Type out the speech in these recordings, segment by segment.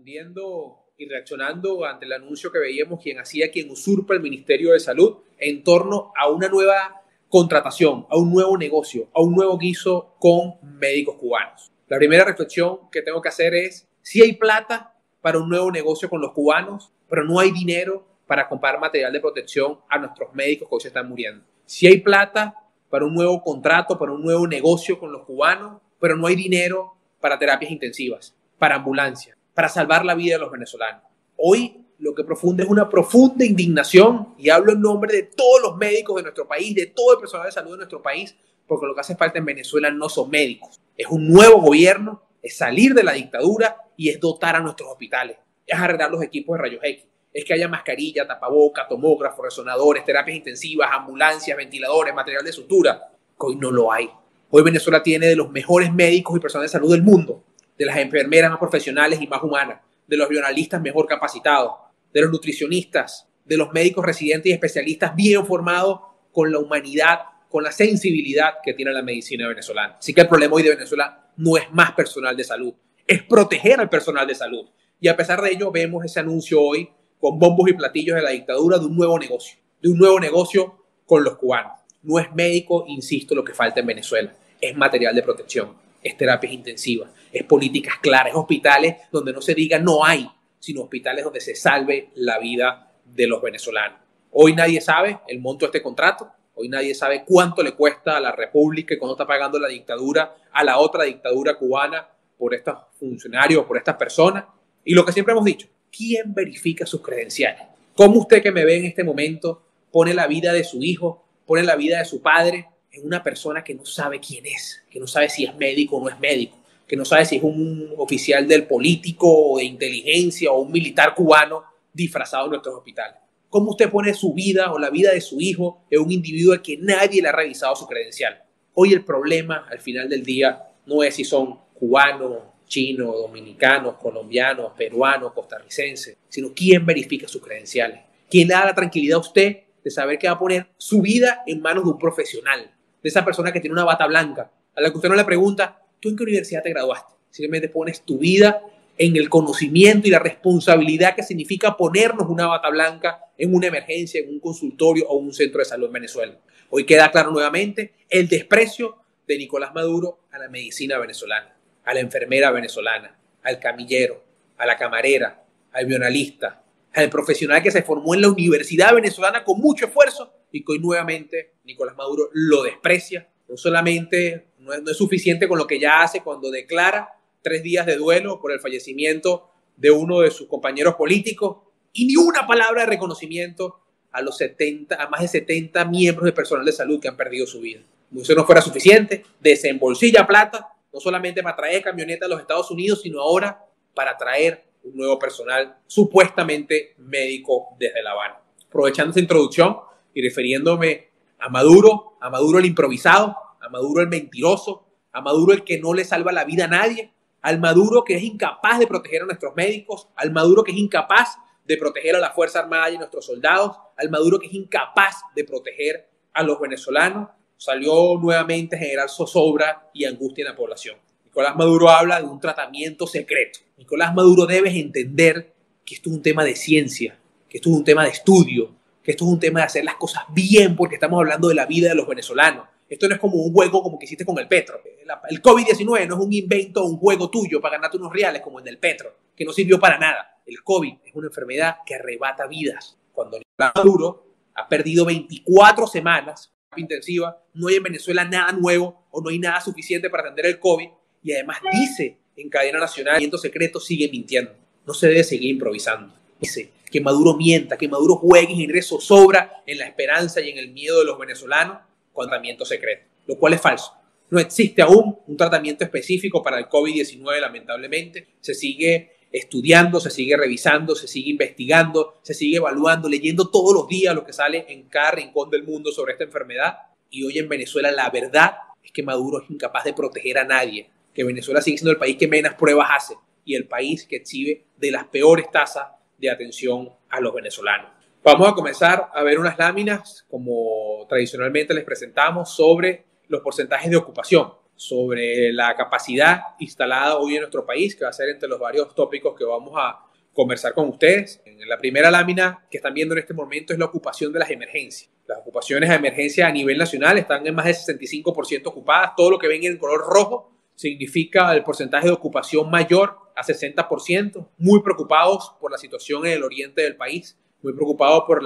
respondiendo y reaccionando ante el anuncio que veíamos quien usurpa el Ministerio de Salud en torno a una nueva contratación, a un nuevo negocio, a un nuevo guiso con médicos cubanos. La primera reflexión que tengo que hacer es, si hay plata para un nuevo negocio con los cubanos, pero no hay dinero para comprar material de protección a nuestros médicos que hoy se están muriendo. Si hay plata para un nuevo contrato, para un nuevo negocio con los cubanos, pero no hay dinero para terapias intensivas, para ambulancias, para salvar la vida de los venezolanos. Hoy lo que profunde es una profunda indignación, y hablo en nombre de todos los médicos de nuestro país, de todo el personal de salud de nuestro país, porque lo que hace falta en Venezuela no son médicos. Es un nuevo gobierno, es salir de la dictadura y es dotar a nuestros hospitales, es arreglar los equipos de rayos X, es que haya mascarilla, tapaboca, tomógrafos, resonadores, terapias intensivas, ambulancias, ventiladores, material de sutura, que hoy no lo hay. Hoy Venezuela tiene de los mejores médicos y personal de salud del mundo, de las enfermeras más profesionales y más humanas, de los bionalistas mejor capacitados, de los nutricionistas, de los médicos residentes y especialistas bien formados con la humanidad, con la sensibilidad que tiene la medicina venezolana. Así que el problema hoy de Venezuela no es más personal de salud, es proteger al personal de salud. Y a pesar de ello, vemos ese anuncio hoy con bombos y platillos de la dictadura de un nuevo negocio con los cubanos. No es médico, insisto, lo que falta en Venezuela, es material de protección, es terapias intensivas, es políticas claras, es hospitales donde no se diga no hay, sino hospitales donde se salve la vida de los venezolanos. Hoy nadie sabe el monto de este contrato, hoy nadie sabe cuánto le cuesta a la República y cuánto está pagando la dictadura a la otra dictadura cubana por estos funcionarios, por estas personas. Y lo que siempre hemos dicho, ¿quién verifica sus credenciales? ¿Cómo usted que me ve en este momento pone la vida de su hijo, pone la vida de su padre en una persona que no sabe quién es, que no sabe si es médico o no es médico, que no sabe si es un oficial del político o de inteligencia o un militar cubano disfrazado en nuestros hospitales? ¿Cómo usted pone su vida o la vida de su hijo en un individuo al que nadie le ha revisado su credencial? Hoy el problema, al final del día, no es si son cubanos, chinos, dominicanos, colombianos, peruanos, costarricenses, sino quién verifica sus credenciales. ¿Quién le da la tranquilidad a usted de saber que va a poner su vida en manos de un profesional, de esa persona que tiene una bata blanca, a la que usted no le pregunta, ¿tú en qué universidad te graduaste? Simplemente pones tu vida en el conocimiento y la responsabilidad que significa ponernos una bata blanca en una emergencia, en un consultorio o un centro de salud en Venezuela. Hoy queda claro nuevamente el desprecio de Nicolás Maduro a la medicina venezolana, a la enfermera venezolana, al camillero, a la camarera, al bionalista, al profesional que se formó en la universidad venezolana con mucho esfuerzo y que hoy nuevamente Nicolás Maduro lo desprecia. No solamente no es suficiente con lo que ya hace cuando declara 3 días de duelo por el fallecimiento de uno de sus compañeros políticos y ni una palabra de reconocimiento a más de 70 miembros de personal de salud que han perdido su vida. Como si eso no fuera suficiente, desembolsilla plata no solamente para traer camionetas a los Estados Unidos, sino ahora para traer un nuevo personal supuestamente médico desde La Habana. Aprovechando esta introducción y refiriéndome a Maduro el improvisado, a Maduro el mentiroso, a Maduro el que no le salva la vida a nadie, al Maduro que es incapaz de proteger a nuestros médicos, al Maduro que es incapaz de proteger a la Fuerza Armada y a nuestros soldados, al Maduro que es incapaz de proteger a los venezolanos, salió nuevamente a generar zozobra y angustia en la población. Nicolás Maduro habla de un tratamiento secreto. Nicolás Maduro, debes entender que esto es un tema de ciencia, que esto es un tema de estudio, que esto es un tema de hacer las cosas bien porque estamos hablando de la vida de los venezolanos. Esto no es como un juego como que hiciste con el Petro. El COVID-19 no es un invento o un juego tuyo para ganarte unos reales como el del Petro, que no sirvió para nada. El COVID es una enfermedad que arrebata vidas. Cuando Nicolás Maduro ha perdido 24 semanas intensiva, no hay en Venezuela nada nuevo o no hay nada suficiente para atender el COVID y además dice en cadena nacional, y secreto sigue mintiendo. No se debe seguir improvisando. Dice que Maduro mienta, que Maduro juegue y genere zozobra en la esperanza y en el miedo de los venezolanos con tratamiento secreto, lo cual es falso. No existe aún un tratamiento específico para el COVID-19, lamentablemente. Se sigue estudiando, se sigue revisando, se sigue investigando, se sigue evaluando, leyendo todos los días lo que sale en cada rincón del mundo sobre esta enfermedad. Y hoy en Venezuela la verdad es que Maduro es incapaz de proteger a nadie, que Venezuela sigue siendo el país que menos pruebas hace y el país que exhibe de las peores tasas de atención a los venezolanos. Vamos a comenzar a ver unas láminas, como tradicionalmente les presentamos, sobre los porcentajes de ocupación, sobre la capacidad instalada hoy en nuestro país, que va a ser entre los varios tópicos que vamos a conversar con ustedes. En la primera lámina que están viendo en este momento es la ocupación de las emergencias. Las ocupaciones de emergencia a nivel nacional están en más del 65% ocupadas. Todo lo que ven en el color rojo significa el porcentaje de ocupación mayor a 60%. Muy preocupados por la situación en el oriente del país, muy preocupados por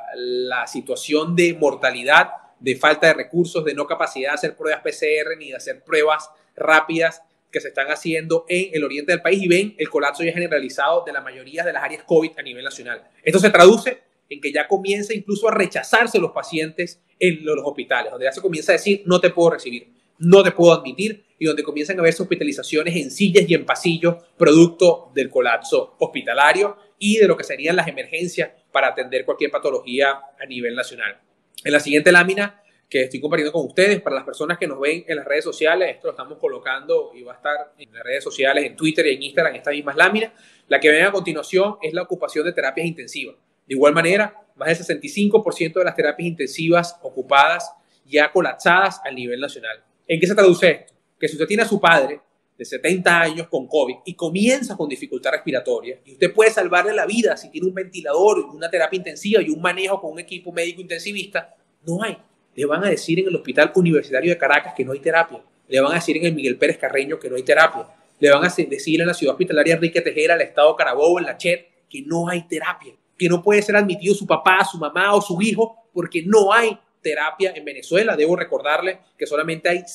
la situación de mortalidad, de falta de recursos, de no capacidad de hacer pruebas PCR ni de hacer pruebas rápidas que se están haciendo en el oriente del país, y ven el colapso ya generalizado de la mayoría de las áreas COVID a nivel nacional. Esto se traduce en que ya comienza incluso a rechazarse los pacientes en los hospitales, donde ya se comienza a decir no te puedo recibir, no te puedo admitir, y donde comienzan a verse hospitalizaciones en sillas y en pasillos producto del colapso hospitalario y de lo que serían las emergencias para atender cualquier patología a nivel nacional. En la siguiente lámina que estoy compartiendo con ustedes, para las personas que nos ven en las redes sociales, esto lo estamos colocando y va a estar en las redes sociales, en Twitter y en Instagram, estas mismas láminas. La que ven a continuación es la ocupación de terapias intensivas. De igual manera, más del 65% de las terapias intensivas ocupadas ya colapsadas a nivel nacional. ¿En qué se traduce esto? Que si usted tiene a su padre de 70 años con COVID y comienza con dificultad respiratoria, y usted puede salvarle la vida si tiene un ventilador, una terapia intensiva y un manejo con un equipo médico intensivista, no hay. Le van a decir en el Hospital Universitario de Caracas que no hay terapia. Le van a decir en el Miguel Pérez Carreño que no hay terapia. Le van a decir en la ciudad hospitalaria Enrique Tejera, el estado Carabobo, en la Chet, que no hay terapia. Que no puede ser admitido su papá, su mamá o su hijo porque no hay terapia en Venezuela. Debo recordarle que solamente hay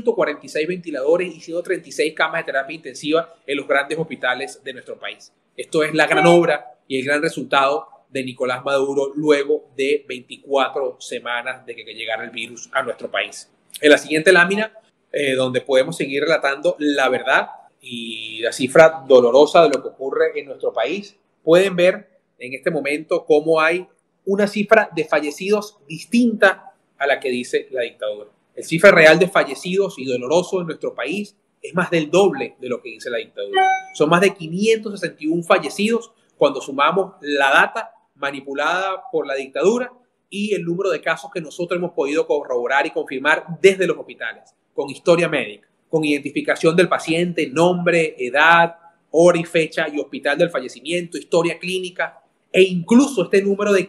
146 ventiladores y 136 camas de terapia intensiva en los grandes hospitales de nuestro país. Esto es la gran obra y el gran resultado de Nicolás Maduro luego de 24 semanas de que llegara el virus a nuestro país. En la siguiente lámina, donde podemos seguir relatando la verdad y la cifra dolorosa de lo que ocurre en nuestro país, pueden ver en este momento cómo hay una cifra de fallecidos distinta a la que dice la dictadura. El cifra real de fallecidos y dolorosos en nuestro país es más del doble de lo que dice la dictadura. Son más de 561 fallecidos cuando sumamos la data manipulada por la dictadura y el número de casos que nosotros hemos podido corroborar y confirmar desde los hospitales, con historia médica, con identificación del paciente, nombre, edad, hora y fecha y hospital del fallecimiento, historia clínica, e incluso este número de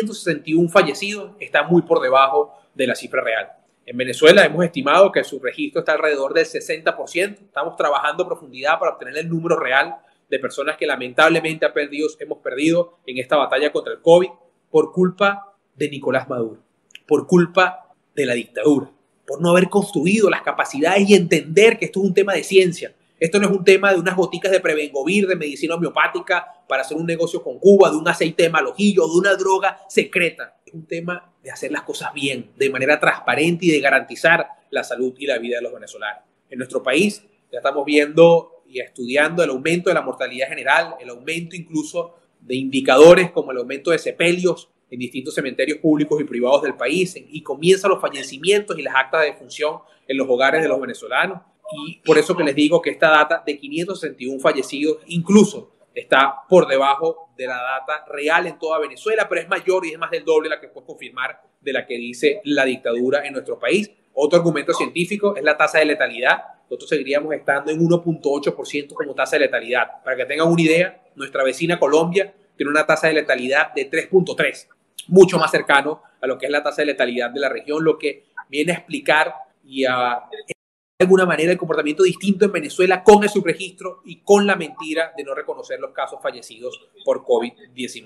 561 fallecidos está muy por debajo de la cifra real. En Venezuela hemos estimado que su registro está alrededor del 60%. Estamos trabajando a profundidad para obtener el número real de personas que lamentablemente hemos perdido en esta batalla contra el COVID por culpa de Nicolás Maduro, por culpa de la dictadura, por no haber construido las capacidades y entender que esto es un tema de ciencia. Esto no es un tema de unas goticas de Prevengovir, de medicina homeopática para hacer un negocio con Cuba, de un aceite de malojillo, de una droga secreta. Es un tema de hacer las cosas bien, de manera transparente y de garantizar la salud y la vida de los venezolanos. En nuestro país ya estamos viendo y estudiando el aumento de la mortalidad general, el aumento incluso de indicadores como el aumento de sepelios en distintos cementerios públicos y privados del país, y comienzan los fallecimientos y las actas de defunción en los hogares de los venezolanos. Y por eso que les digo que esta data de 561 fallecidos incluso está por debajo de la data real en toda Venezuela, pero es mayor y es más del doble la que puedo confirmar de la que dice la dictadura en nuestro país. Otro argumento científico es la tasa de letalidad. Nosotros seguiríamos estando en 1.8% como tasa de letalidad. Para que tengan una idea, nuestra vecina Colombia tiene una tasa de letalidad de 3.3, mucho más cercano a lo que es la tasa de letalidad de la región, lo que viene a explicar y a de alguna manera el comportamiento distinto en Venezuela con el subregistro y con la mentira de no reconocer los casos fallecidos por COVID-19.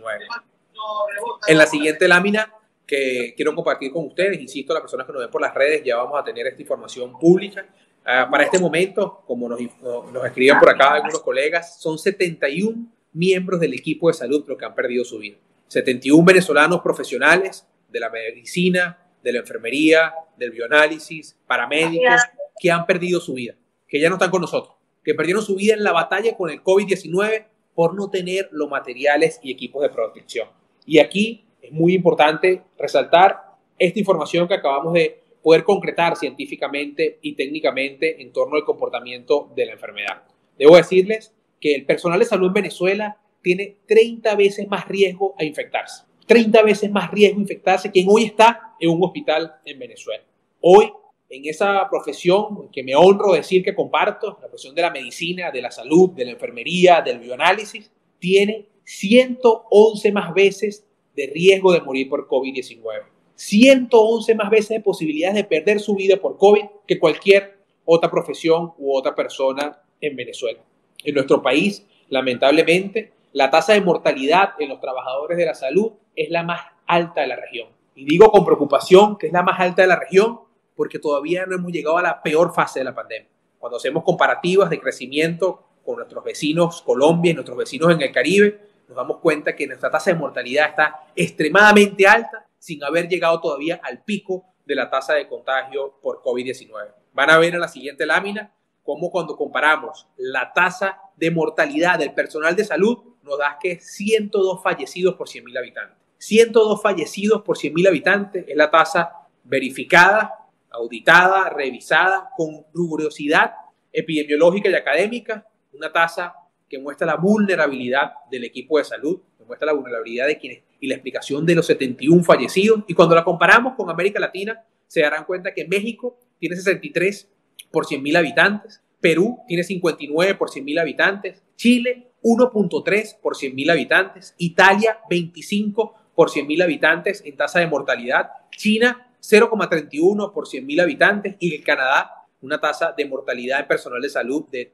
En la siguiente lámina que quiero compartir con ustedes, insisto, las personas que nos ven por las redes, ya vamos a tener esta información pública. Para este momento, como nos escriben por acá algunos colegas, son 71 miembros del equipo de salud los que han perdido su vida. 71 venezolanos profesionales de la medicina, de la enfermería, del bioanálisis, paramédicos, que han perdido su vida, que ya no están con nosotros, que perdieron su vida en la batalla con el COVID-19 por no tener los materiales y equipos de protección. Y aquí es muy importante resaltar esta información que acabamos de poder concretar científicamente y técnicamente en torno al comportamiento de la enfermedad. Debo decirles que el personal de salud en Venezuela tiene 30 veces más riesgo a infectarse. 30 veces más riesgo a infectarse quien hoy está en un hospital en Venezuela. Hoy en esa profesión que me honro decir que comparto, la profesión de la medicina, de la salud, de la enfermería, del bioanálisis, tiene 111 más veces de riesgo de morir por COVID-19. 111 más veces de posibilidades de perder su vida por COVID que cualquier otra profesión u otra persona en Venezuela. En nuestro país, lamentablemente, la tasa de mortalidad en los trabajadores de la salud es la más alta de la región. Y digo con preocupación que es la más alta de la región porque todavía no hemos llegado a la peor fase de la pandemia. Cuando hacemos comparativas de crecimiento con nuestros vecinos Colombia y nuestros vecinos en el Caribe, nos damos cuenta que nuestra tasa de mortalidad está extremadamente alta sin haber llegado todavía al pico de la tasa de contagio por COVID-19. Van a ver en la siguiente lámina cómo cuando comparamos la tasa de mortalidad del personal de salud nos da que 102 fallecidos por 100.000 habitantes. 102 fallecidos por 100.000 habitantes es la tasa verificada, auditada, revisada, con rigurosidad epidemiológica y académica, una tasa que muestra la vulnerabilidad del equipo de salud, que muestra la vulnerabilidad de quienes y la explicación de los 71 fallecidos. Y cuando la comparamos con América Latina, se darán cuenta que México tiene 63 por 100.000 habitantes, Perú tiene 59 por 100.000 habitantes, Chile 1.3 por 100.000 habitantes, Italia 25 por 100.000 habitantes en tasa de mortalidad, China 0,31 por 100.000 habitantes y el Canadá una tasa de mortalidad en personal de salud de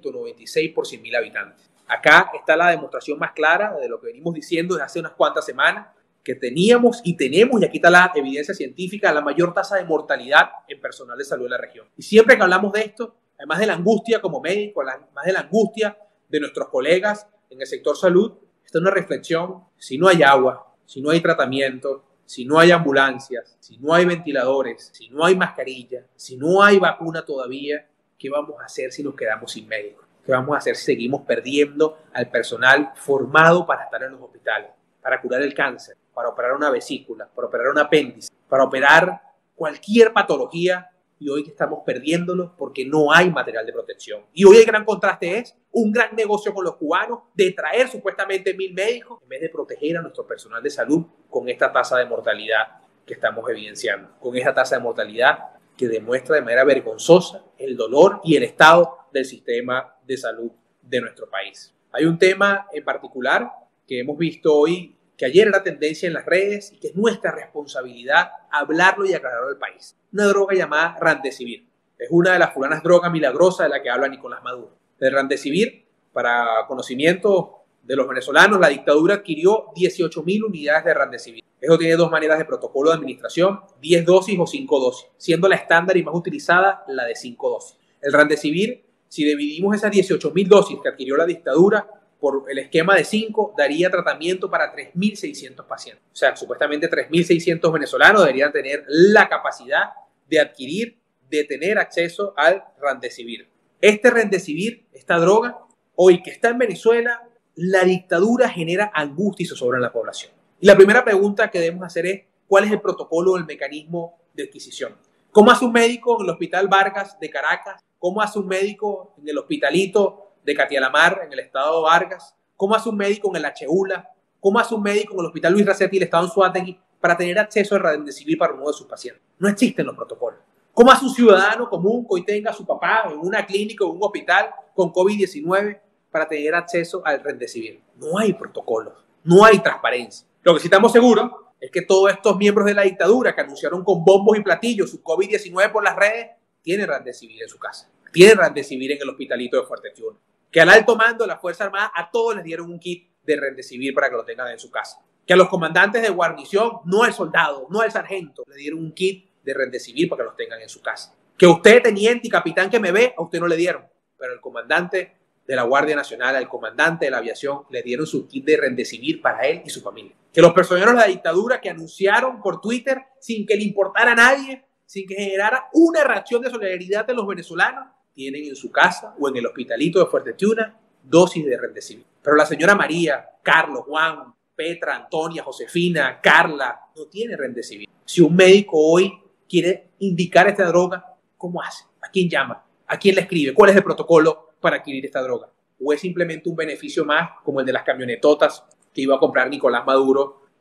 3.96 por 100.000 habitantes. Acá está la demostración más clara de lo que venimos diciendo desde hace unas cuantas semanas, que teníamos y tenemos, y aquí está la evidencia científica, la mayor tasa de mortalidad en personal de salud de la región. Y siempre que hablamos de esto, además de la angustia como médico, además de la angustia de nuestros colegas en el sector salud, está una reflexión: si no hay agua, si no hay tratamiento, si no hay ambulancias, si no hay ventiladores, si no hay mascarilla, si no hay vacuna todavía, ¿qué vamos a hacer si nos quedamos sin médicos? ¿Qué vamos a hacer si seguimos perdiendo al personal formado para estar en los hospitales, para curar el cáncer, para operar una vesícula, para operar un apéndice, para operar cualquier patología? Y hoy que estamos perdiéndolos porque no hay material de protección. Y hoy el gran contraste es un gran negocio con los cubanos de traer supuestamente 1.000 médicos en vez de proteger a nuestro personal de salud con esta tasa de mortalidad que estamos evidenciando, con esta tasa de mortalidad que demuestra de manera vergonzosa el dolor y el estado del sistema de salud de nuestro país. Hay un tema en particular que hemos visto hoy, que ayer era tendencia en las redes y que es nuestra responsabilidad hablarlo y aclararlo al país. Una droga llamada Remdesivir. Es una de las fulanas drogas milagrosas de la que habla Nicolás Maduro. De Remdesivir, para conocimiento de los venezolanos, la dictadura adquirió 18.000 unidades de Remdesivir. Eso tiene dos maneras de protocolo de administración: 10 dosis o 5 dosis, siendo la estándar y más utilizada la de 5 dosis. El Remdesivir, si dividimos esas 18.000 dosis que adquirió la dictadura por el esquema de 5, daría tratamiento para 3.600 pacientes. O sea, supuestamente 3.600 venezolanos deberían tener la capacidad de adquirir, de tener acceso al Remdesivir. Este Remdesivir, esta droga, hoy que está en Venezuela, la dictadura genera angustia y zozobra en la población. Y la primera pregunta que debemos hacer es: ¿cuál es el protocolo o el mecanismo de adquisición? ¿Cómo hace un médico en el Hospital Vargas de Caracas? ¿Cómo hace un médico en el Hospitalito de Catialamar, en el estado de Vargas? ¿Cómo hace un médico en el Achehula? ¿Cómo hace un médico en el Hospital Luis Racetti, el estado en Anzoátegui, para tener acceso al Remdesivir para uno de sus pacientes? No existen los protocolos. ¿Cómo hace un ciudadano común que hoy tenga a su papá en una clínica o en un hospital con COVID-19 para tener acceso al Remdesivir? No hay protocolos, no hay transparencia. Lo que sí estamos seguros es que todos estos miembros de la dictadura que anunciaron con bombos y platillos su COVID-19 por las redes tienen Remdesivir en su casa, tienen Remdesivir en el Hospitalito de Fuerte Tiuna, que al alto mando de la Fuerza Armada a todos les dieron un kit de Remdesivir para que lo tengan en su casa, que a los comandantes de guarnición, no al soldado, no al sargento, le dieron un kit de Remdesivir para que los tengan en su casa, que usted, teniente y capitán que me ve, a usted no le dieron, pero el comandante de la Guardia Nacional, al comandante de la aviación, le dieron su kit de Remdesivir para él y su familia. Que los personeros de la dictadura que anunciaron por Twitter sin que le importara a nadie, sin que generara una reacción de solidaridad de los venezolanos, tienen en su casa o en el Hospitalito de Fuerte Tiuna dosis de Remdesivir. Pero la señora María, Carlos, Juan, Petra, Antonia, Josefina, Carla, no tiene Remdesivir. Si un médico hoy quiere indicar esta droga, ¿cómo hace? ¿A quién llama? ¿A quién le escribe? ¿Cuál es el protocolo para adquirir esta droga? ¿O es simplemente un beneficio más como el de las camionetotas que iba a comprar Nicolás Maduro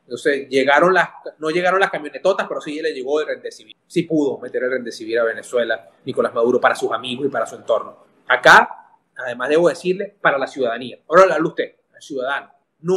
Entonces, no llegaron las camionetotas, pero sí le llegó el Remdesivir. Sí pudo meter el Remdesivir a Venezuela, Nicolás Maduro, para sus amigos y para su entorno. Acá, además debo decirle, para la ciudadanía. Ahora le hablo usted, al ciudadano.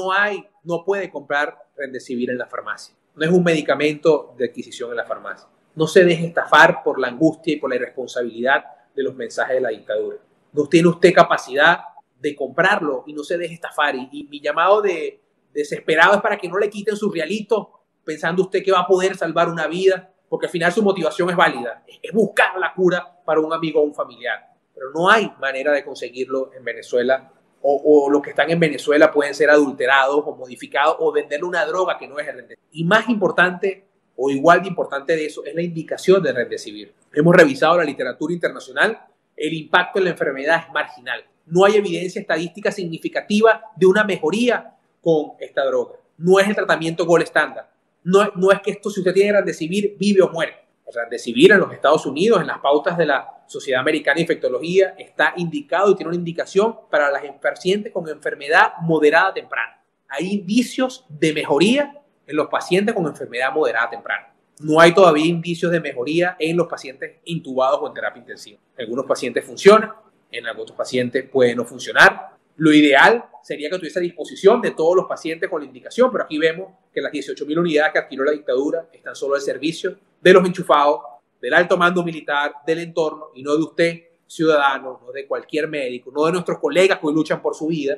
No puede comprar Remdesivir en la farmacia. No es un medicamento de adquisición en la farmacia. No se deje estafar por la angustia y por la irresponsabilidad de los mensajes de la dictadura. No tiene usted capacidad de comprarlo y no se deje estafar. Y mi llamado de desesperado es para que no le quiten su realito pensando usted que va a poder salvar una vida, porque al final su motivación es válida, es buscar la cura para un amigo o un familiar. Pero no hay manera de conseguirlo en Venezuela, o los que están en Venezuela pueden ser adulterados o modificados o venderle una droga que no es el Remdesivir. Y más importante o igual de importante de eso es la indicación del Remdesivir. Hemos revisado la literatura internacional, el impacto en la enfermedad es marginal. No hay evidencia estadística significativa de una mejoría con esta droga. No es el tratamiento gold estándar. No es que esto, si usted tiene Remdesivir, vive o muere. El Remdesivir en los Estados Unidos, en las pautas de la Sociedad Americana de Infectología, está indicado y tiene una indicación para las pacientes con enfermedad moderada temprana. Hay indicios de mejoría en los pacientes con enfermedad moderada temprana. No hay todavía indicios de mejoría en los pacientes intubados o en terapia intensiva. En algunos pacientes funciona, en algunos pacientes puede no funcionar. Lo ideal sería que tuviese a disposición de todos los pacientes con la indicación, pero aquí vemos que las 18.000 unidades que adquirió la dictadura están solo al servicio de los enchufados, del alto mando militar, del entorno, y no de usted, ciudadano, no de cualquier médico, no de nuestros colegas que hoy luchan por su vida,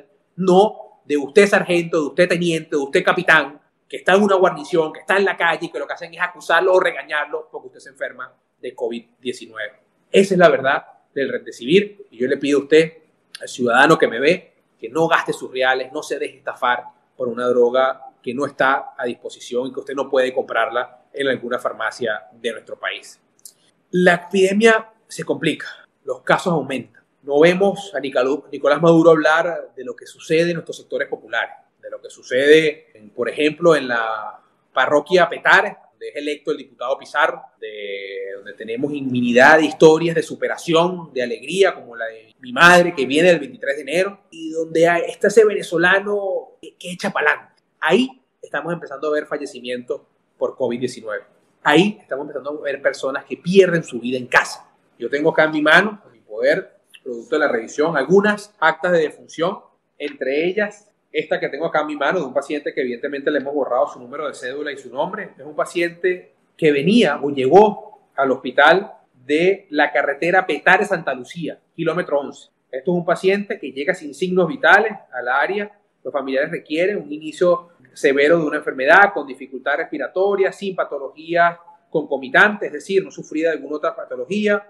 no de usted, sargento, de usted, teniente, de usted, capitán, que está en una guarnición, que está en la calle y que lo que hacen es acusarlo o regañarlo porque usted se enferma de COVID-19. Esa es la verdad del Remdesivir, y yo le pido a usted, al ciudadano que me ve, que no gaste sus reales, no se deje estafar por una droga que no está a disposición y que usted no puede comprarla en alguna farmacia de nuestro país. La epidemia se complica, los casos aumentan. No vemos a Nicolás Maduro hablar de lo que sucede en nuestros sectores populares, de lo que sucede, por ejemplo, en la parroquia Petare, donde es electo el diputado Pizarro, donde tenemos infinidad de historias de superación, de alegría, como la de mi madre que viene el 23 de enero, y donde está ese venezolano que echa para adelante. Ahí estamos empezando a ver fallecimientos por COVID-19. Ahí estamos empezando a ver personas que pierden su vida en casa. Yo tengo acá en mi mano, en mi poder, producto de la revisión, algunas actas de defunción, entre ellas esta que tengo acá en mi mano, de un paciente que evidentemente le hemos borrado su número de cédula y su nombre. Es un paciente que venía o llegó al hospital de la carretera Petare-Santa Lucía, kilómetro 11. Esto es un paciente que llega sin signos vitales al área. Los familiares requieren un inicio severo de una enfermedad con dificultad respiratoria, sin patología concomitante, es decir, no sufría de alguna otra patología.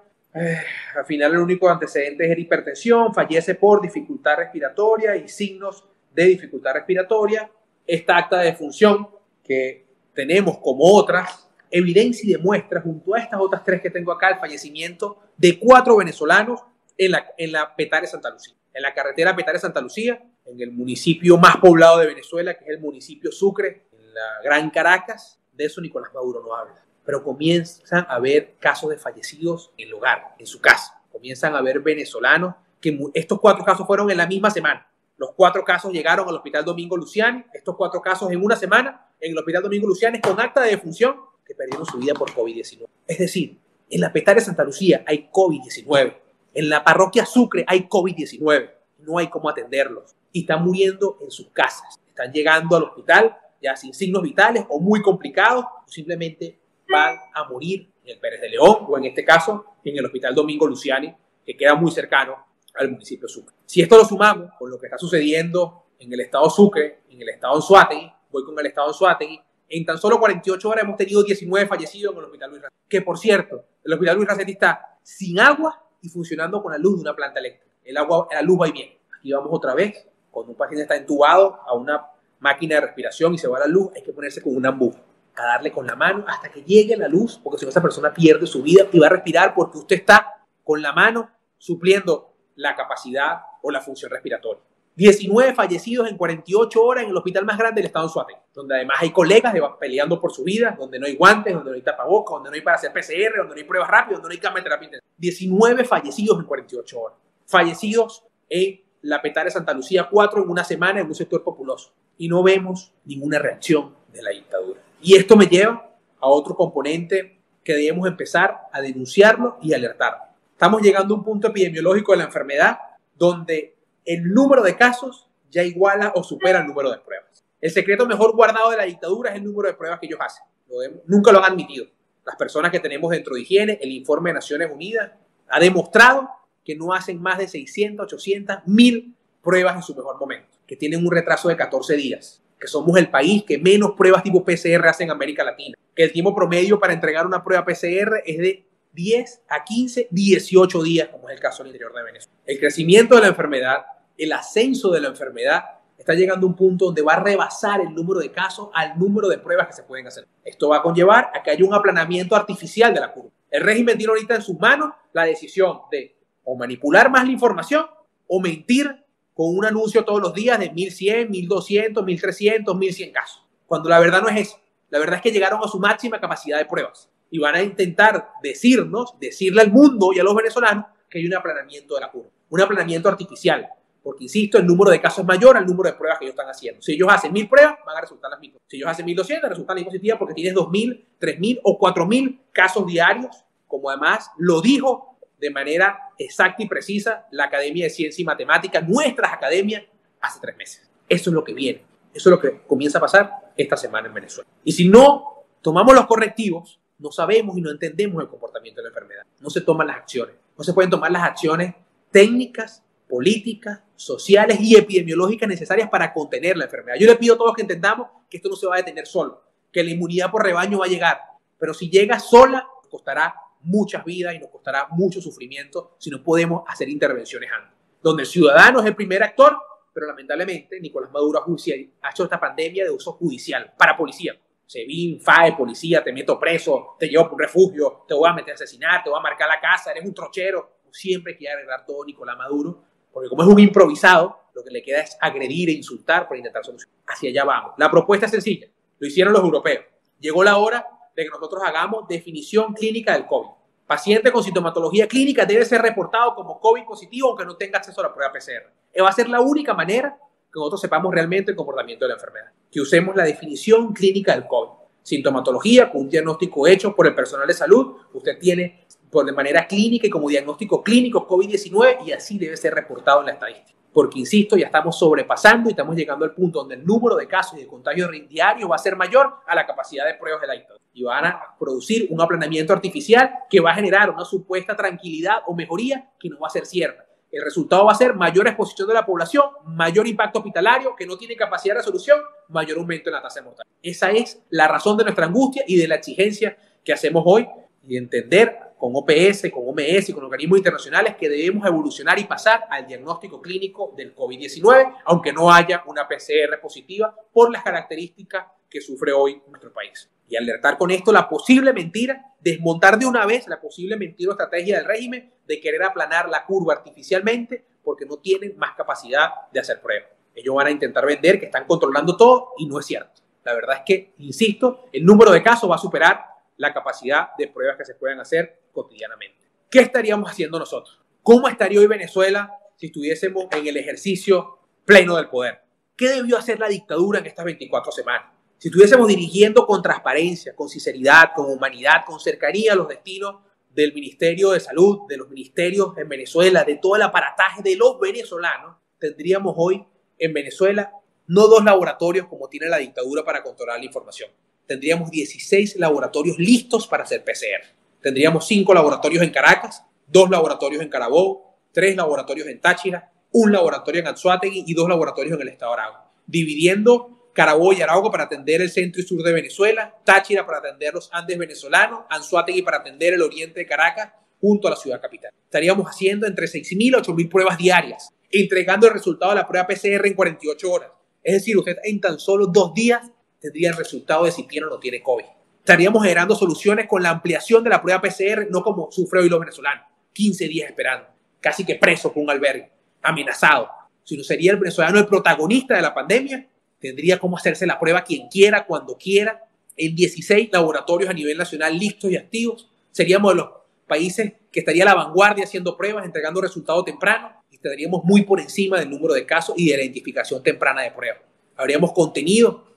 Al final el único antecedente es hipertensión, fallece por dificultad respiratoria y signos de dificultad respiratoria. Esta acta de defunción que tenemos como otras, evidencia y demuestra junto a estas otras tres que tengo acá el fallecimiento de 4 venezolanos en la Petare-Santa Lucía, en la carretera Petare-Santa Lucía, en el municipio más poblado de Venezuela, que es el municipio Sucre, en la Gran Caracas. De eso Nicolás Maduro no habla. Pero comienzan a haber casos de fallecidos en el hogar, en su casa. Comienzan a haber venezolanos que estos 4 casos fueron en la misma semana. Los 4 casos llegaron al Hospital Domingo Luciani, estos 4 casos en una semana en el Hospital Domingo Luciani con acta de defunción que perdieron su vida por COVID-19. Es decir, en la Petare-Santa Lucía hay COVID-19, en la parroquia Sucre hay COVID-19, no hay cómo atenderlos y están muriendo en sus casas, están llegando al hospital ya sin signos vitales o muy complicados, o simplemente van a morir en el Pérez de León o en este caso en el Hospital Domingo Luciani, que queda muy cercano al municipio Sucre. Si esto lo sumamos con lo que está sucediendo en el estado Sucre, en el estado Anzoátegui, voy con el estado Anzoátegui, en tan solo 48 horas hemos tenido 19 fallecidos en el Hospital Luis Racetti. Que por cierto, el Hospital Luis Racetti está sin agua y funcionando con la luz de una planta eléctrica. La luz va y viene. Aquí vamos otra vez. Cuando un paciente está entubado a una máquina de respiración y se va la luz, hay que ponerse con una ambuja, a darle con la mano hasta que llegue la luz, porque si no esa persona pierde su vida y va a respirar porque usted está con la mano supliendo la capacidad o la función respiratoria. 19 fallecidos en 48 horas en el hospital más grande del estado de Anzoátegui, donde además hay colegas peleando por su vida, donde no hay guantes, donde no hay tapabocas, donde no hay para hacer PCR, donde no hay pruebas rápidas, donde no hay cama de terapia intensiva. 19 fallecidos en 48 horas. Fallecidos en la Petare Santa Lucía, 4 en una semana en un sector populoso. Y no vemos ninguna reacción de la dictadura. Y esto me lleva a otro componente que debemos empezar a denunciarlo y alertar. Estamos llegando a un punto epidemiológico de la enfermedad donde el número de casos ya iguala o supera el número de pruebas. El secreto mejor guardado de la dictadura es el número de pruebas que ellos hacen. Nunca lo han admitido. Las personas que tenemos dentro de higiene, el informe de Naciones Unidas ha demostrado que no hacen más de 600, 800, 1000 pruebas en su mejor momento, que tienen un retraso de 14 días, que somos el país que menos pruebas tipo PCR hace en América Latina, que el tiempo promedio para entregar una prueba PCR es de 10 a 15, 18 días, como es el caso del interior de Venezuela. El crecimiento de la enfermedad, el ascenso de la enfermedad, está llegando a un punto donde va a rebasar el número de casos al número de pruebas que se pueden hacer. Esto va a conllevar a que haya un aplanamiento artificial de la curva. El régimen tiene ahorita en sus manos la decisión de o manipular más la información o mentir con un anuncio todos los días de 1100, 1200, 1300, 1100 casos. Cuando la verdad no es eso. La verdad es que llegaron a su máxima capacidad de pruebas y van a intentar decirle al mundo y a los venezolanos que hay un aplanamiento de la curva, un aplanamiento artificial. Porque, insisto, el número de casos es mayor al número de pruebas que ellos están haciendo. Si ellos hacen 1000 pruebas, van a resultar las mismas. Si ellos hacen 1200, resultan las positivas porque tienes 2000, 3000 o 4000 casos diarios, como además lo dijo de manera exacta y precisa la Academia de Ciencia y Matemáticas, nuestras academias, hace 3 meses. Eso es lo que viene. Eso es lo que comienza a pasar esta semana en Venezuela. Y si no tomamos los correctivos, no sabemos y no entendemos el comportamiento de la enfermedad. No se toman las acciones. No se pueden tomar las acciones técnicas, políticas, sociales y epidemiológicas necesarias para contener la enfermedad. Yo le pido a todos que entendamos que esto no se va a detener solo, que la inmunidad por rebaño va a llegar, pero si llega sola, nos costará muchas vidas y nos costará mucho sufrimiento si no podemos hacer intervenciones antes. Donde el ciudadano es el primer actor, pero lamentablemente Nicolás Maduro ha hecho esta pandemia de uso judicial para policía. SEBIN, FAE, policía, te meto preso, te llevo por un refugio, te voy a meter a asesinar, te voy a marcar la casa, eres un trochero. Siempre quiere arreglar todo Nicolás Maduro, porque como es un improvisado, lo que le queda es agredir e insultar por intentar solucionar. Hacia allá vamos. La propuesta es sencilla. Lo hicieron los europeos. Llegó la hora de que nosotros hagamos definición clínica del COVID. Paciente con sintomatología clínica debe ser reportado como COVID positivo aunque no tenga acceso a la prueba PCR. Va a ser la única manera que nosotros sepamos realmente el comportamiento de la enfermedad. Que usemos la definición clínica del COVID. Sintomatología con un diagnóstico hecho por el personal de salud. Usted tiene de manera clínica y como diagnóstico clínico COVID-19 y así debe ser reportado en la estadística. Porque, insisto, ya estamos sobrepasando y estamos llegando al punto donde el número de casos y de contagios diarios va a ser mayor a la capacidad de pruebas de la dictadura. Y van a producir un aplanamiento artificial que va a generar una supuesta tranquilidad o mejoría que no va a ser cierta. El resultado va a ser mayor exposición de la población, mayor impacto hospitalario que no tiene capacidad de resolución, mayor aumento en la tasa de mortalidad. Esa es la razón de nuestra angustia y de la exigencia que hacemos hoy y entender con OPS, con OMS y con organismos internacionales que debemos evolucionar y pasar al diagnóstico clínico del COVID-19, aunque no haya una PCR positiva por las características que sufre hoy nuestro país. Y alertar con esto la posible mentira, desmontar de una vez la posible mentira o estrategia del régimen de querer aplanar la curva artificialmente porque no tienen más capacidad de hacer pruebas. Ellos van a intentar vender que están controlando todo y no es cierto. La verdad es que, insisto, el número de casos va a superar la capacidad de pruebas que se pueden hacer cotidianamente. ¿Qué estaríamos haciendo nosotros? ¿Cómo estaría hoy Venezuela si estuviésemos en el ejercicio pleno del poder? ¿Qué debió hacer la dictadura en estas 24 semanas? Si estuviésemos dirigiendo con transparencia, con sinceridad, con humanidad, con cercanía los destinos del Ministerio de Salud, de los ministerios en Venezuela, de todo el aparataje de los venezolanos, tendríamos hoy en Venezuela no 2 laboratorios como tiene la dictadura para controlar la información. Tendríamos 16 laboratorios listos para hacer PCR. Tendríamos 5 laboratorios en Caracas, 2 laboratorios en Carabobo, 3 laboratorios en Táchira, 1 laboratorio en Anzoátegui y 2 laboratorios en el estado de Aragua, dividiendo Carabobo y Arauco para atender el centro y sur de Venezuela, Táchira para atender los Andes venezolanos, Anzoátegui para atender el oriente de Caracas, junto a la ciudad capital. Estaríamos haciendo entre 6.000 a 8.000 pruebas diarias, entregando el resultado de la prueba PCR en 48 horas. Es decir, usted en tan solo 2 días tendría el resultado de si tiene o no tiene COVID. Estaríamos generando soluciones con la ampliación de la prueba PCR, no como sufre hoy los venezolanos. 15 días esperando, casi que preso con un albergue, amenazado. Si no sería el venezolano el protagonista de la pandemia, tendría cómo hacerse la prueba quien quiera, cuando quiera, en 16 laboratorios a nivel nacional listos y activos. Seríamos de los países que estaría a la vanguardia haciendo pruebas, entregando resultados tempranos y estaríamos muy por encima del número de casos y de la identificación temprana de pruebas. Habríamos contenido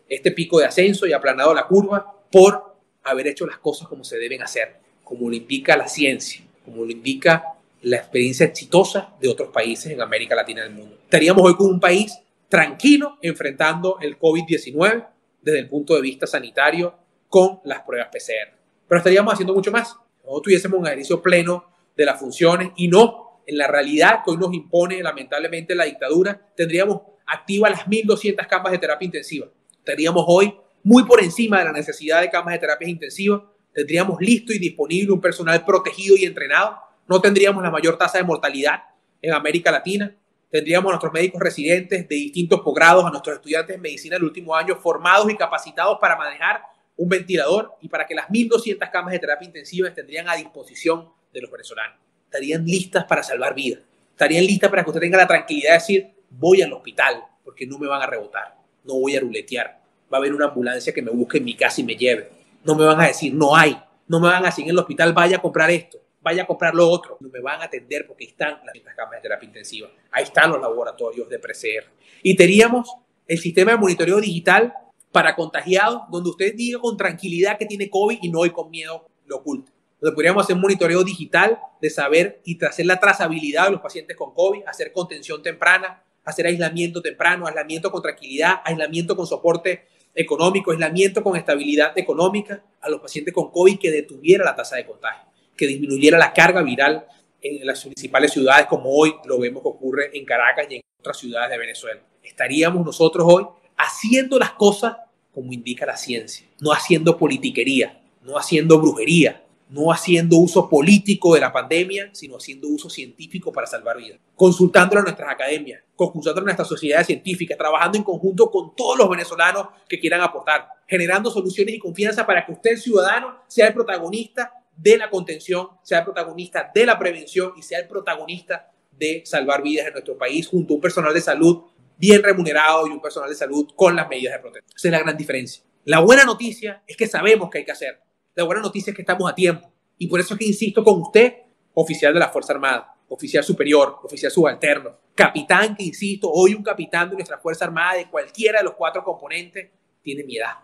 este pico de ascenso y aplanado la curva por haber hecho las cosas como se deben hacer, como lo indica la ciencia, como lo indica la experiencia exitosa de otros países en América Latina y el mundo. Estaríamos hoy con un país tranquilo enfrentando el COVID-19 desde el punto de vista sanitario con las pruebas PCR. Pero estaríamos haciendo mucho más. No tuviésemos un ejercicio pleno de las funciones y no en la realidad que hoy nos impone lamentablemente la dictadura, tendríamos activas las 1.200 camas de terapia intensiva. Estaríamos hoy muy por encima de la necesidad de camas de terapia intensiva. Tendríamos listo y disponible un personal protegido y entrenado. No tendríamos la mayor tasa de mortalidad en América Latina. Tendríamos a nuestros médicos residentes de distintos posgrados, a nuestros estudiantes de medicina del último año formados y capacitados para manejar un ventilador y para que las 1.200 camas de terapia intensiva estén a disposición de los venezolanos. Estarían listas para salvar vidas. Estarían listas para que usted tenga la tranquilidad de decir, voy al hospital porque no me van a rebotar, no voy a ruletear. Va a haber una ambulancia que me busque en mi casa y me lleve. No me van a decir, no hay. No me van a decir en el hospital, vaya a comprar esto, vaya a comprar lo otro. No me van a atender porque están las camas de terapia intensiva. Ahí están los laboratorios de PCR. Y teníamos el sistema de monitoreo digital para contagiados, donde usted diga con tranquilidad que tiene COVID y no hoy con miedo lo oculte. Donde podríamos hacer un monitoreo digital de saber y hacer la trazabilidad de los pacientes con COVID, hacer contención temprana, hacer aislamiento temprano, aislamiento con tranquilidad, aislamiento con soporte económico, aislamiento con estabilidad económica a los pacientes con COVID, que detuviera la tasa de contagio, que disminuyera la carga viral en las principales ciudades, como hoy lo vemos que ocurre en Caracas y en otras ciudades de Venezuela. Estaríamos nosotros hoy haciendo las cosas como indica la ciencia, no haciendo politiquería, no haciendo brujería, no haciendo uso político de la pandemia, sino haciendo uso científico para salvar vidas. Consultándolo a nuestras academias, consultándolo a nuestras sociedades científicas, trabajando en conjunto con todos los venezolanos que quieran aportar, generando soluciones y confianza para que usted, el ciudadano, sea el protagonista de la contención, sea el protagonista de la prevención y sea el protagonista de salvar vidas en nuestro país, junto a un personal de salud bien remunerado y un personal de salud con las medidas de protección. Esa es la gran diferencia. La buena noticia es que sabemos que hay que hacer. La buena noticia es que estamos a tiempo. Y por eso es que insisto con usted, oficial de la Fuerza Armada, oficial superior, oficial subalterno, capitán, que insisto, hoy un capitán de nuestra Fuerza Armada de cualquiera de los 4 componentes tiene mi edad,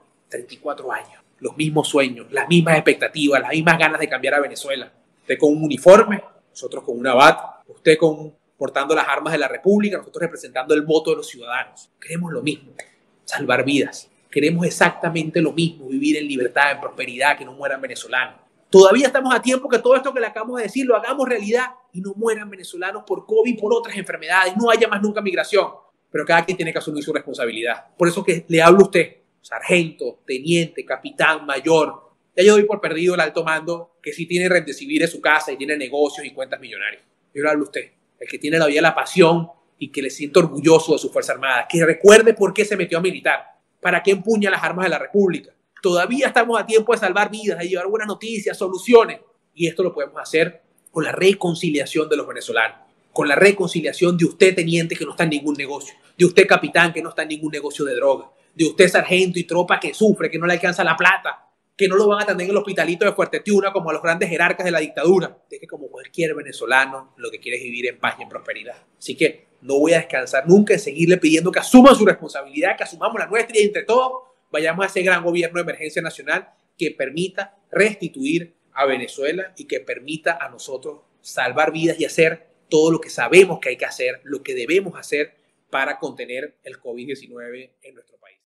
34 años. Los mismos sueños, las mismas expectativas, las mismas ganas de cambiar a Venezuela. Usted con un uniforme, nosotros con una bata, usted portando las armas de la República, nosotros representando el voto de los ciudadanos. Queremos lo mismo, salvar vidas. Queremos exactamente lo mismo, vivir en libertad, en prosperidad, que no mueran venezolanos. Todavía estamos a tiempo que todo esto que le acabamos de decir lo hagamos realidad y no mueran venezolanos por COVID, por otras enfermedades, no haya más nunca migración. Pero cada quien tiene que asumir su responsabilidad. Por eso que le hablo a usted, sargento, teniente, capitán, mayor. Ya yo doy por perdido el alto mando que sí tiene Remdesivir en su casa y tiene negocios y cuentas millonarias. Yo le hablo a usted, el que tiene la vida, la pasión y que le siente orgulloso de su Fuerza Armada, que recuerde por qué se metió a militar, para qué empuña las armas de la República. Todavía estamos a tiempo de salvar vidas, de llevar buenas noticias, soluciones. Y esto lo podemos hacer con la reconciliación de los venezolanos, con la reconciliación de usted, teniente, que no está en ningún negocio, de usted, capitán, que no está en ningún negocio de droga, de usted, sargento y tropa, que sufre, que no le alcanza la plata, que no lo van a atender en el hospitalito de Fuerte Tiuna como a los grandes jerarcas de la dictadura. Es que como cualquier venezolano lo que quiere es vivir en paz y en prosperidad. Así que no voy a descansar nunca en seguirle pidiendo que asuman su responsabilidad, que asumamos la nuestra y entre todos vayamos a ese gran gobierno de emergencia nacional que permita restituir a Venezuela y que permita a nosotros salvar vidas y hacer todo lo que sabemos que hay que hacer, lo que debemos hacer para contener el COVID-19 en nuestro país.